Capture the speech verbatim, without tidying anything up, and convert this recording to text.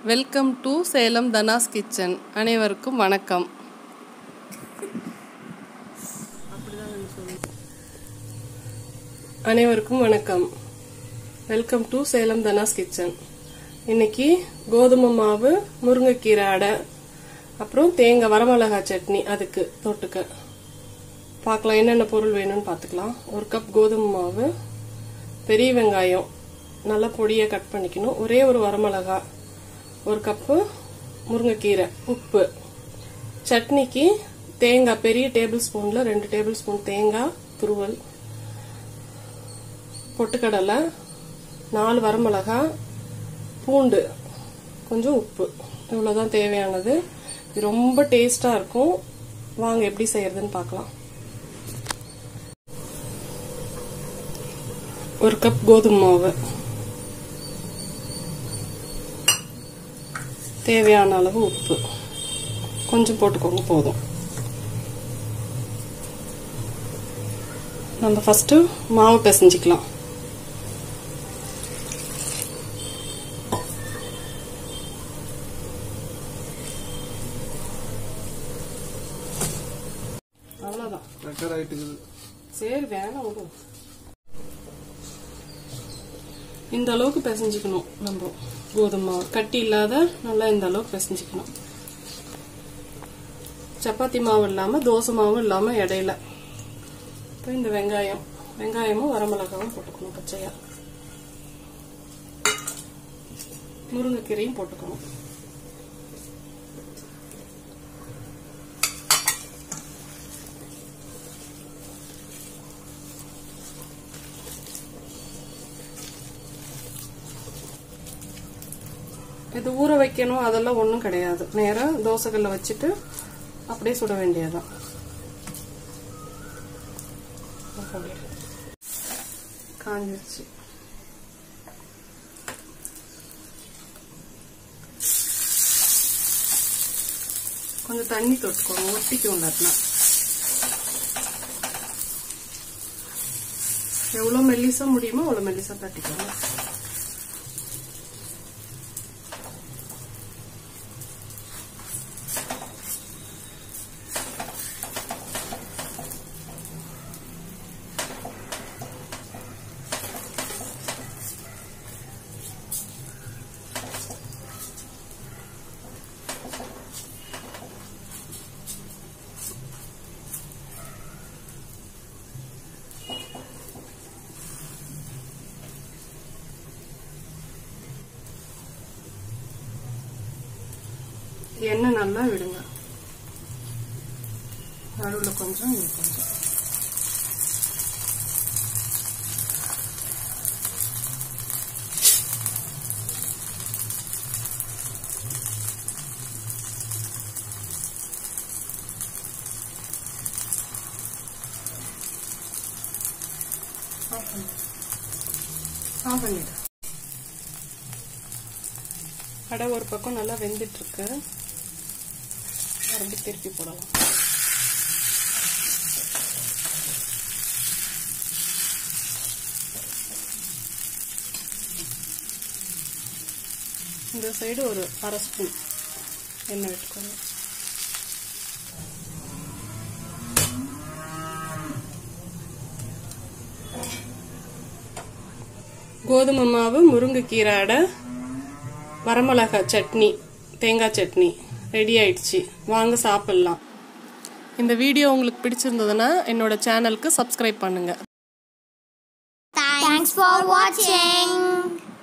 Welcome to Salem Dhana's kitchen. அனைவருக்கும் வணக்கம். அனைவருக்கும் வணக்கம். Welcome to Salem Dhana's kitchen. இன்னைக்கு கோதுமை மாவு, முருங்கைக்கீரை அடை, அப்புறம் தேங்காய் வரமிளகாய் சட்னி அதுக்கு தொட்டுக்க பார்க்கலாம். என்னென்ன பொருள் வேணும்னு பார்த்துக்கலாம். ஒரு கப் கோதுமை மாவு, பெரிய வெங்காயம் நல்லா பொடியாக கட் பண்ணிக்கணும், ஒரே ஒரு வரமிளகாய், ஒரு கப்பு முருங்கைக்கீரை, உப்பு, சட்னிக்கு தேங்காய் பெரிய டேபிள் ஸ்பூனில் ரெண்டு டேபிள் ஸ்பூன் தேங்காய் துருவல், பொட்டுக்கடலை, நாலு வரமிளகாய், பூண்டு, கொஞ்சம் உப்பு, இவ்வளோதான் தேவையானது. இது ரொம்ப டேஸ்டாக இருக்கும். வாங்க எப்படி செய்யறதுன்னு பார்க்கலாம். ஒரு கப் கோதுமை மாவு, தேவையான அளவு உப்பு கொஞ்சம் போட்டுக்கோங்க, போதும். நம்ம ஃபர்ஸ்ட் மாவு பிசைஞ்சிக்கலாம். அவ்வளவுதான். சரி, வேணாம் விடும். இந்த அளவுக்கு பிசைஞ்சிக்கணும். நம்ம கோதுமை மாவு கட்டி இல்லாத நல்லா இந்த அளவுக்கு பிசைஞ்சிக்கணும். சப்பாத்தி மாவு இல்லாம, தோசை மாவும் இல்லாம இடையில. இப்போ இந்த வெங்காயம் வெங்காயமும் வரமிளகாவும் போட்டுக்கணும் பச்சையா. முருங்கைக்கீரையும் போட்டுக்கணும். இது ஊற வைக்கணும் அதெல்லாம் ஒன்றும் கிடையாது. நேரம் தோசைக்கல்ல வச்சுட்டு அப்படியே சுட வேண்டியதுதான். காஞ்சிருச்சு. கொஞ்சம் தண்ணி தொட்டுக்கோங்க, ஒட்டிக்கும். இல்லாட்டினா எவ்வளோ மெல்லிசா முடியுமோ அவ்வளோ மெல்லிசா தட்டிக்கோங்க. எண்ணெய் நல்லா விடுங்க. நடுவில் கொஞ்சம், இது கொஞ்சம். ஆஃப் பண்ணிடு. அடை ஒரு பக்கம் நல்லா வெந்துட்டு இருக்கு. மறுபடியும் திருப்பி போடலாம். இந்த சைடு ஒரு அரை ஸ்பூன் எண்ணெய் விட்டுக்கோங்க. கோதுமை மாவு, முருங்கைக்கீரை அடை, வரமிளகாய் சட்னி, தேங்காய் சட்னி ரெடி ஆயிடுச்சு. வாங்க சாப்பிடலாம். இந்த வீடியோ உங்களுக்கு பிடிச்சிருந்ததுன்னா என்னோட சேனலுக்கு சப்ஸ்கிரைப் பண்ணுங்க. Thanks for watching.